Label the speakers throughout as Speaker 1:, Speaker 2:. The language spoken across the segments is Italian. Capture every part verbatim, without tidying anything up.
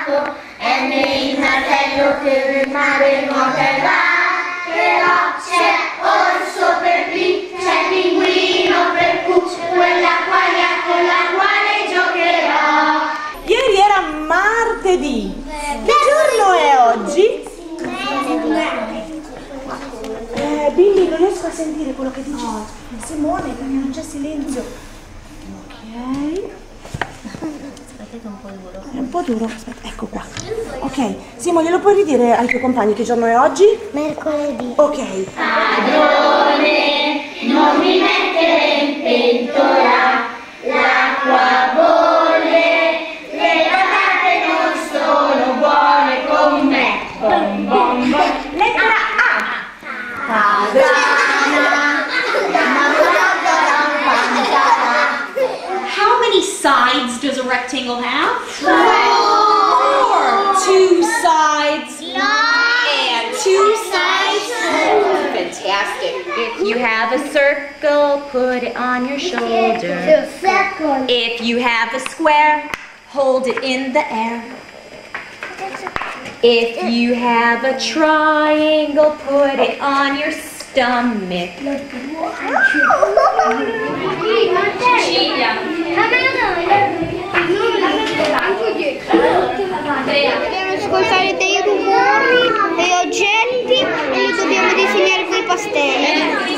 Speaker 1: lago e il martello per il mare nuoterà. Però c'è orso per P, c'è pinguino per Q, quell'acquaria con la quale giocherò.
Speaker 2: Ieri era martedì. Che giorno è oggi? Eh, Billy, non riesco a sentire quello che dice Simone perché non c'è silenzio. Ok.
Speaker 1: Aspetta che è un po' duro.
Speaker 2: È un po' duro, aspetta, ecco qua. Ok, Simone, glielo puoi ridire ai tuoi compagni che giorno è oggi?
Speaker 1: Mercoledì.
Speaker 2: Ok.
Speaker 1: Padrone, non mi mettere in pentola, l'acqua bolle, le patate non sono buone con me. Bom, bom, bom.
Speaker 2: Lettera A.
Speaker 3: How many sides does a rectangle have?
Speaker 2: Four. Two sides.
Speaker 3: And two sides. Fantastic. If you have a circle, put it on your shoulder. If you have a square, hold it in the air. If you have a triangle, put it on your stomach.
Speaker 1: Dobbiamo ascoltare dei rumori, dei oggetti e li dobbiamo disegnare con i pastelli.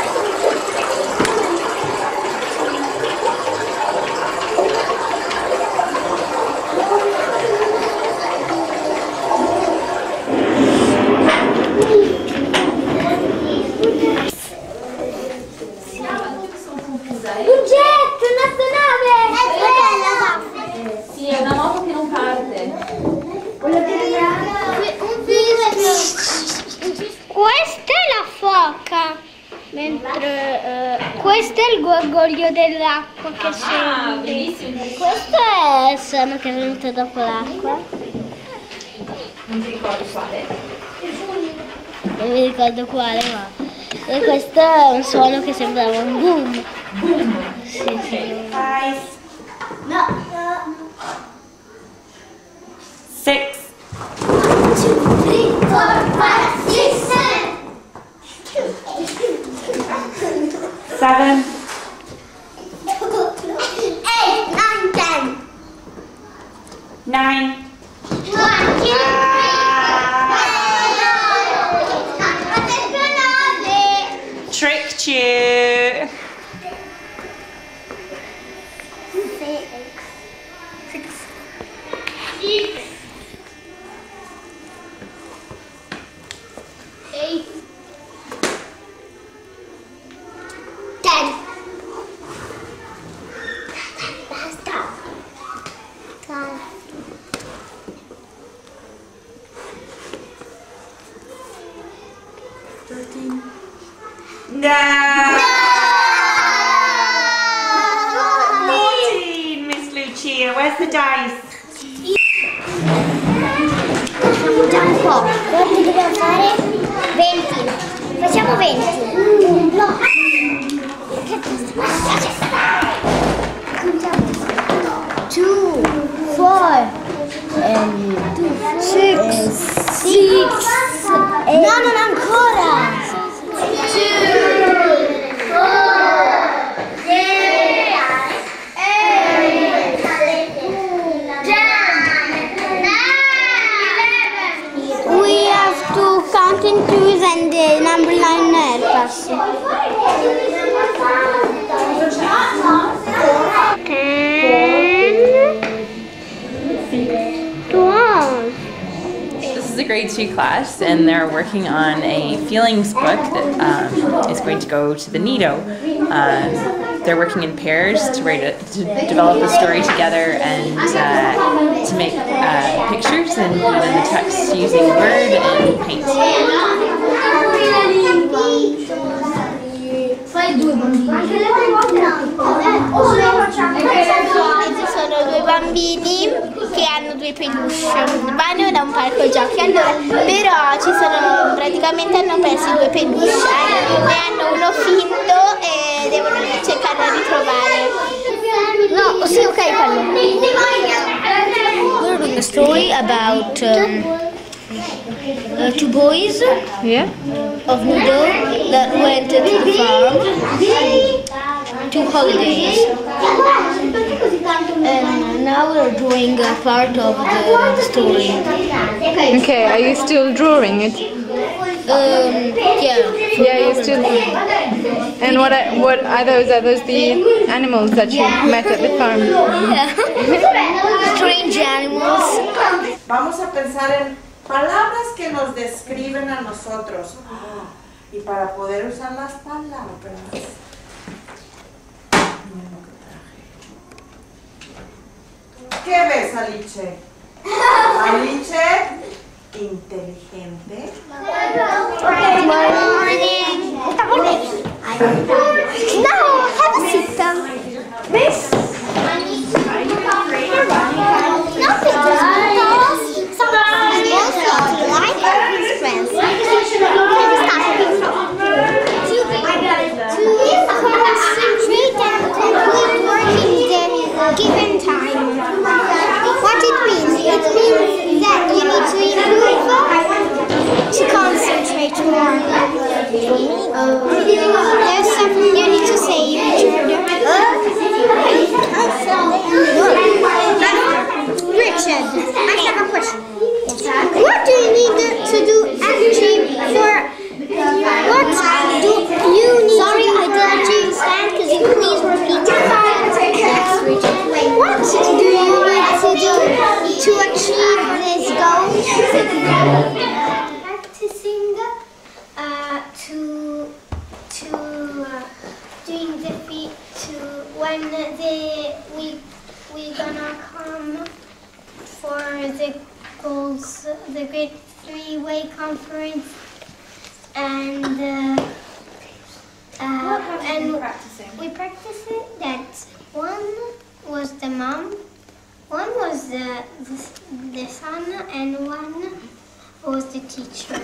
Speaker 1: Un jet, un'astronave! È bella!
Speaker 3: Sì, è una moto che non parte.
Speaker 1: Questa è la foca, mentre eh, questo è il gorgoglio dell'acqua che
Speaker 3: Ah,
Speaker 1: sente.
Speaker 3: bellissimo.
Speaker 1: Questo è il suono che è venuto dopo l'acqua.
Speaker 3: Non ti ricordi quale?
Speaker 1: Non mi ricordo quale, ma... E questo è un suono che sembrava un boom.
Speaker 3: Boom.
Speaker 1: Sì, sì.
Speaker 2: Five.
Speaker 1: No.
Speaker 2: Six.
Speaker 1: One, two, three, four, five, six, seven.
Speaker 2: Seven.
Speaker 1: Eight, nine, ten.
Speaker 2: Nine.
Speaker 1: One, two,
Speaker 2: Tricked you.
Speaker 1: Six. Six. Eight. Ten. Basta. Ten.
Speaker 2: Thirteen. No. Fourteen, Miss Lucia. Where's the dice?
Speaker 1: Facciamo già un po'. Quanto dobbiamo fare? venti. Facciamo venti. No. Che Two, four, and six, six. No, non ancora. We have to count in twos and the number line pass. Ten, twelve.
Speaker 4: This is a grade two class, and they're working on a feelings book that um, is going to go to the Nido. Um, they're working in pairs to write a, to develop a story together and uh, to make uh, pictures and put in the text using Word and Paint.
Speaker 1: Fai due bambini. Ci sono due bambini che hanno due peluche, vanno da un parco giochi, allora, però ci sono, praticamente hanno perso due peluche, ne hanno uno finto e devono cercare di ritrovare. No, sì, ok, quello. We're doing a story about um, uh, two boys
Speaker 5: Yeah.
Speaker 1: of Noodle that went to the farm to holidays. And now we're drawing a part of the story.
Speaker 5: Okay, are you still drawing it?
Speaker 1: Um, yeah.
Speaker 5: Yeah, you're still drawing. And what are, what are those? Are those the animals that you met at the farm?
Speaker 1: Yeah. Strange animals.
Speaker 2: Vamos a pensar en palabras que nos describen a nosotros. Y para poder usar las palabras. ¿Qué ves, Alice? Alice, inteligente.
Speaker 1: Good morning. No, have a seat down.
Speaker 2: ¿Ves?
Speaker 1: Given time. What it means? It means that you need to improve, to concentrate more. There's something you need to say, Richard, I have a question. What do you need to do actually for what do you need Sorry, to do? I didn't understand. Could you please repeat it? Yes, Richard. What do you need to do to achieve this goal? Practicing uh, to to uh, doing the feet to when the we we gonna come for the goals, the Great Three-Way Conference, and uh, uh, and we practiced it that one was the mom, one was the, the, the son, and one was the teacher.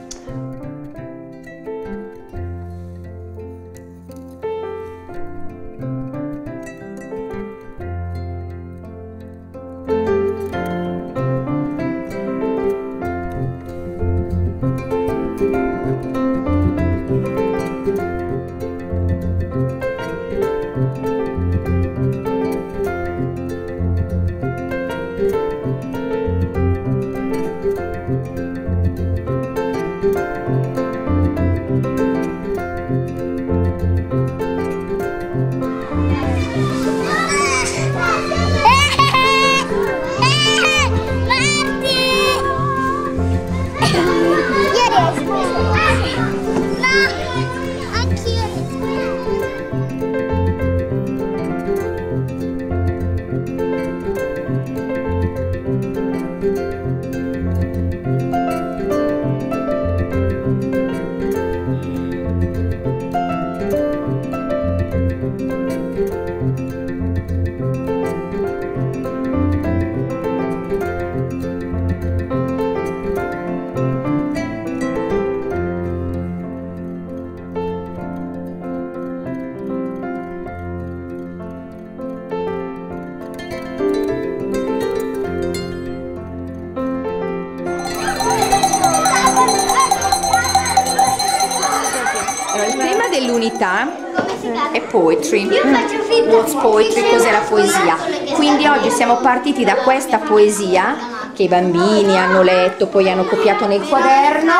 Speaker 3: Dell'unità è poetry. What's poetry? Cos'è la poesia? Quindi oggi siamo partiti da questa poesia che i bambini hanno letto, poi hanno copiato nel quaderno,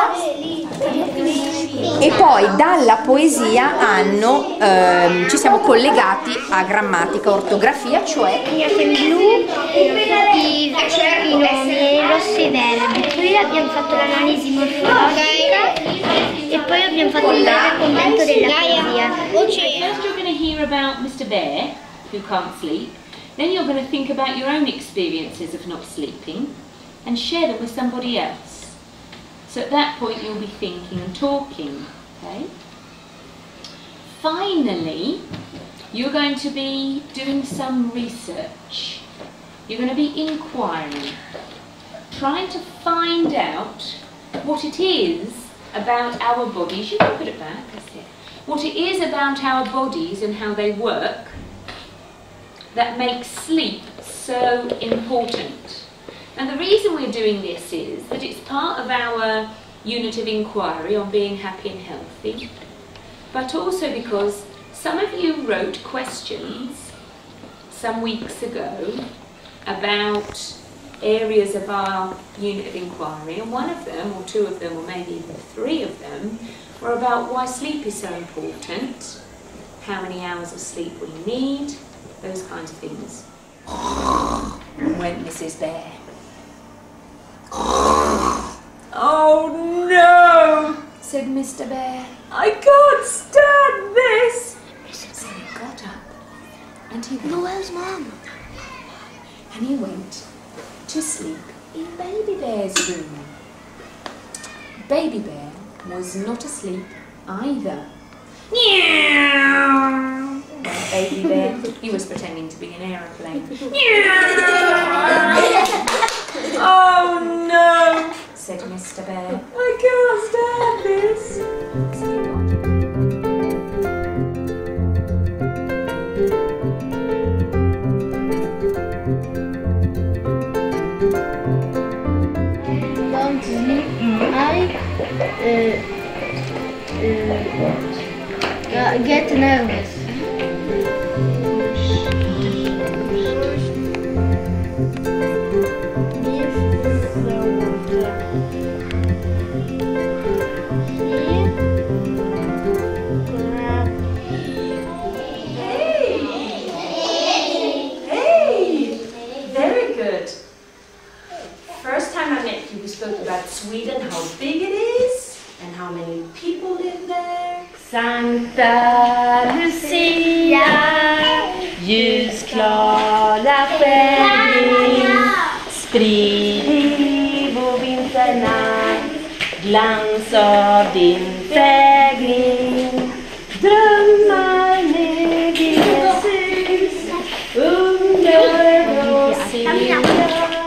Speaker 3: e poi dalla poesia hanno, ehm, ci siamo collegati a grammatica, ortografia, cioè
Speaker 1: in blu i, i nomi e i rossi i verbi. Poi abbiamo fatto l'analisi morfologica e poi abbiamo fatto il breve commento della poesia.
Speaker 3: First you're going to hear about Mister Bear, who can't sleep. Then you're going to think about your own experiences of not sleeping and share them with somebody else. So at that point you'll be thinking and talking, okay? Finally, you're going to be doing some research. You're going to be inquiring, trying to find out what it is about our bodies. You can put it back, that's it. What it is about our bodies and how they work that makes sleep so important. And the reason we're doing this is that it's part of our unit of inquiry on being happy and healthy, but also because some of you wrote questions some weeks ago about areas of our unit of inquiry, and one of them, or two of them, or maybe even three of them, were about why sleep is so important, how many hours of sleep we need, those kinds of things. Went Missus Bear. "Oh no," said Mister Bear. "I can't stand this." So he got up and he went.
Speaker 1: Where's Mum?
Speaker 3: And he went to sleep in Baby Bear's room. Baby Bear was not asleep either. Meow! Went Baby Bear. He was pretending to be an aeroplane. "Oh no," said Mister Bear. "I can't stand this." So he got
Speaker 1: I uh, uh, get nervous.
Speaker 3: Sweden, how big it is, and how many people live there.
Speaker 6: Sankta Lucia, ljusklara stjärnring, sprid i vår vinternatt glans av din fägring. Drömmar med Jesus under oss seglar.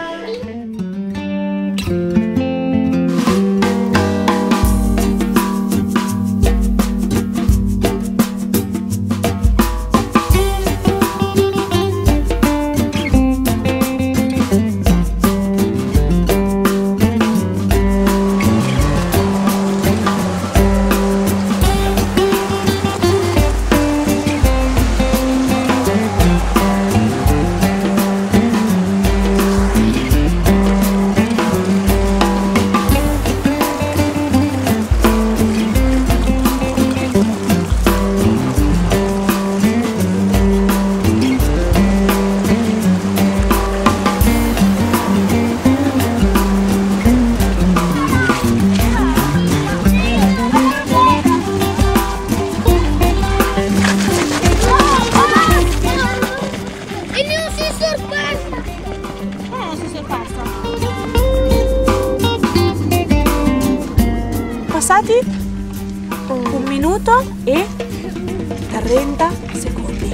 Speaker 7: Passati un minuto e trenta secondi.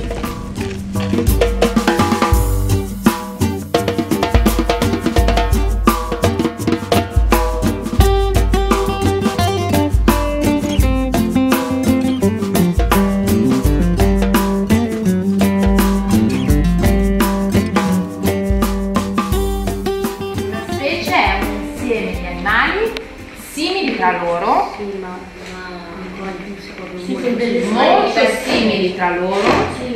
Speaker 6: Una specie è un insieme di animali simili tra loro, molto simili tra loro,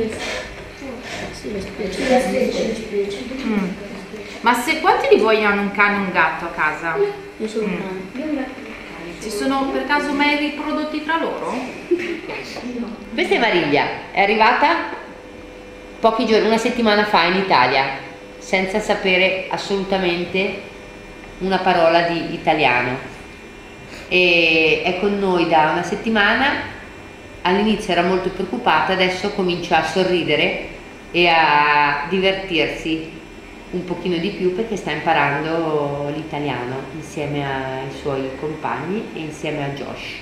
Speaker 6: mm. Ma se quanti di voi hanno un cane e un gatto a casa?
Speaker 1: Io sono un
Speaker 6: Mm. Si sono per caso mai riprodotti tra loro?
Speaker 8: Questa è Mariglia, è arrivata pochi giorni, una settimana fa in Italia, senza sapere assolutamente una parola di italiano. E è con noi da una settimana. All'inizio era molto preoccupata, adesso comincia a sorridere e a divertirsi un pochino di più perché sta imparando l'italiano insieme ai suoi compagni e insieme a Josh.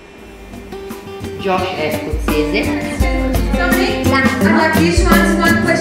Speaker 8: Josh è scozzese.
Speaker 9: Somebody, I'd like you to answer one question.